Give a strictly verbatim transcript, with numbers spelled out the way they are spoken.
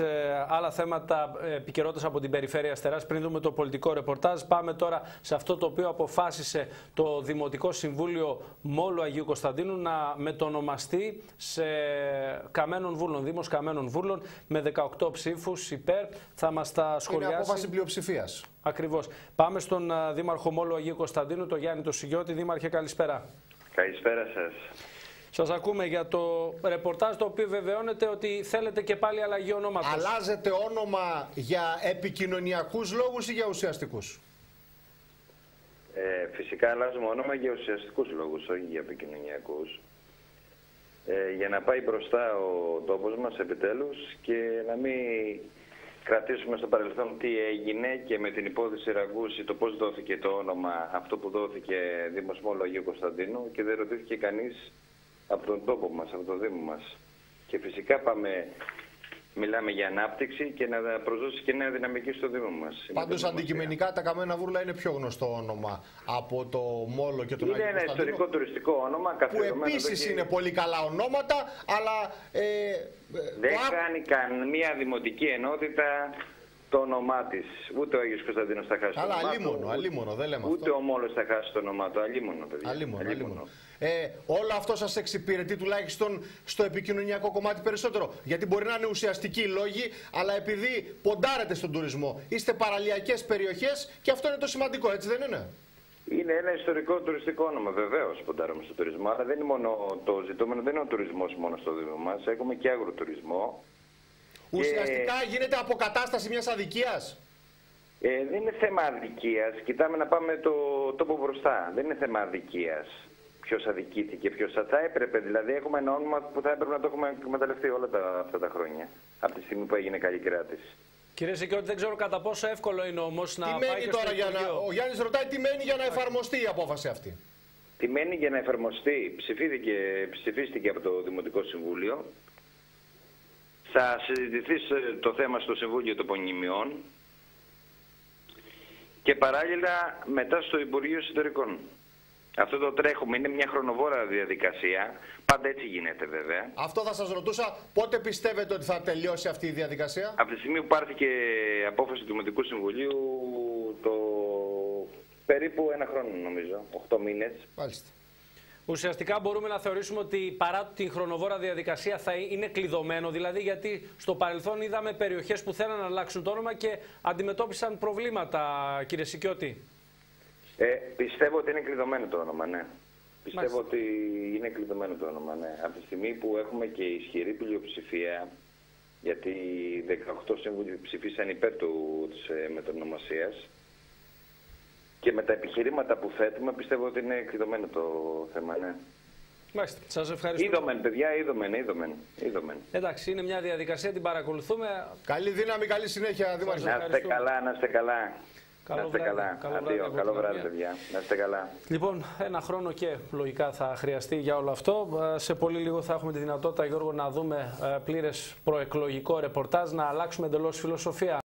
Άλλα θέματα επικαιρότητας από την περιφέρεια Αστεράς. Πριν δούμε το πολιτικό ρεπορτάζ, πάμε τώρα σε αυτό το οποίο αποφάσισε το Δημοτικό Συμβούλιο Μόλου Αγίου Κωνσταντίνου να μετονομαστεί σε Καμένων Βούλων, Δήμος Καμένων Βούλων, με δεκαοκτώ ψήφους υπέρ. Θα μας τα σχολιάσει. Είναι απόφαση πλειοψηφίας. Ακριβώς. Πάμε στον Δήμαρχο Μόλου Αγίου Κωνσταντίνου, τον Γιάννη το Σιγιώτη. Δήμαρχε, καλησπέρα. Καλησπέρα σας. Σας ακούμε για το ρεπορτάζ, το οποίο βεβαιώνεται ότι θέλετε και πάλι αλλαγή ονόματος. Αλλάζετε όνομα για επικοινωνιακούς λόγους ή για ουσιαστικούς? Ε, φυσικά αλλάζουμε όνομα για ουσιαστικούς λόγους, όχι για επικοινωνιακούς. Ε, για να πάει μπροστά ο τόπος μας επιτέλους και να μην κρατήσουμε στο παρελθόν τι έγινε και με την υπόθεση Ραγκούση, το πώς δόθηκε το όνομα αυτό που δόθηκε Δήμος Μόλου Αγίου Κωνσταντίνου και δεν ρωτήθηκε κανείς από τον τόπο μας, από το Δήμο μας. Και φυσικά πάμε, μιλάμε για ανάπτυξη και να προσδώσει και νέα δυναμική στο Δήμο μας. Πάντως αντικειμενικά τα Καμένα Βούρλα είναι πιο γνωστό όνομα από το Μόλο και τον Αγίου Κωνσταντίνου. Είναι ένα ιστορικό τουριστικό όνομα. Που επίσης και... είναι πολύ καλά ονόματα, αλλά... Ε, δεν το... κάνει καμία δημοτική ενότητα το όνομά της. Ούτε ο Άγιος Κωνσταντίνος θα χάσει αλλά, το όνομά αλίμονο, του. αλίμονο, δεν λέμε ούτε αυτό. ο Μόλος θα χάσει το όνομά του. Αλίμονο, παιδιά. Αλίμονο, αλίμονο. αλίμονο. Ε, όλο αυτό σας εξυπηρετεί τουλάχιστον στο επικοινωνιακό κομμάτι περισσότερο? Γιατί μπορεί να είναι ουσιαστικοί λόγοι, αλλά επειδή ποντάρετε στον τουρισμό, είστε παραλιακές περιοχές και αυτό είναι το σημαντικό, έτσι δεν είναι? Είναι ένα ιστορικό τουριστικό όνομα, βεβαίως ποντάρουμε στον τουρισμό, αλλά δεν είναι μόνο το ζητούμενο, δεν είναι ο τουρισμός μόνο στο Δήμο μας, έχουμε και αγροτουρισμό. Ουσιαστικά και... γίνεται αποκατάσταση μιας αδικίας. Ε, δεν είναι θέμα αδικίας, κοιτάμε να πάμε το τόπο μπροστά, δεν είναι θέμα αδικίας. Ποιος αδικήθηκε, ποιος θα έπρεπε, δηλαδή έχουμε ένα όνομα που θα έπρεπε να το έχουμε εκμεταλλευτεί όλα τα, αυτά τα χρόνια, από τη στιγμή που έγινε καλή κράτηση. Κύριε Σικιώτη, δεν ξέρω κατά πόσο εύκολο είναι όμως να τι πάει μένει και τώρα στο για να... Ο Γιάννης ρωτάει τι μένει για να εφαρμοστεί η απόφαση αυτή. Τι μένει για να εφαρμοστεί? Ψηφίστηκε, ψηφίστηκε από το Δημοτικό Συμβούλιο. Θα συζητηθεί το θέμα στο Συμβούλιο Τοπονημιών και παράλληλα μετά στο Υπουργείο Εσωτερικών. Αυτό το τρέχουμε, είναι μια χρονοβόρα διαδικασία. Πάντα έτσι γίνεται βέβαια. Αυτό θα σας ρωτούσα, πότε πιστεύετε ότι θα τελειώσει αυτή η διαδικασία? Από τη στιγμή που πάρθηκε απόφαση του Δημοτικού Συμβουλίου, το περίπου ένα χρόνο νομίζω, οκτώ μήνες. Μάλιστα. Ουσιαστικά μπορούμε να θεωρήσουμε ότι παρά την χρονοβόρα διαδικασία θα είναι κλειδωμένο, δηλαδή γιατί στο παρελθόν είδαμε περιοχές που θέλαν να αλλάξουν το όνομα και αντιμετώπισαν προβλήματα, κύριε Σικιώτη. Ε, πιστεύω ότι είναι κλειδωμένο το όνομα, ναι. Πιστεύω Μάλιστα. ότι είναι κλειδωμένο το όνομα, ναι. Από τη στιγμή που έχουμε και ισχυρή πλειοψηφία, γιατί δεκαοκτώ σύμβουλοι ψηφίσαν υπέρ του, της ε, μετονομασίας, και με τα επιχειρήματα που θέτουμε πιστεύω ότι είναι κλειδωμένο το θέμα, ναι. Μάλιστα. Σας ευχαριστώ. Είδομεν, παιδιά, είδομεν, είδομεν, είδομεν. Εντάξει, είναι μια διαδικασία, την παρακολουθούμε. Καλή δύναμη, καλή συνέχεια, Δήμαρχε. Να είστε καλά, να είστε καλά. Καλό να είστε βράδυ. καλά. Καλό Αντίο, βράδυ, καλό βράδυ, παιδιά. Να είστε καλά. Λοιπόν, ένα χρόνο και λογικά θα χρειαστεί για όλο αυτό. Σε πολύ λίγο θα έχουμε τη δυνατότητα, Γιώργο, να δούμε πλήρες προεκλογικό ρεπορτάζ, να αλλάξουμε εντελώς φιλοσοφία.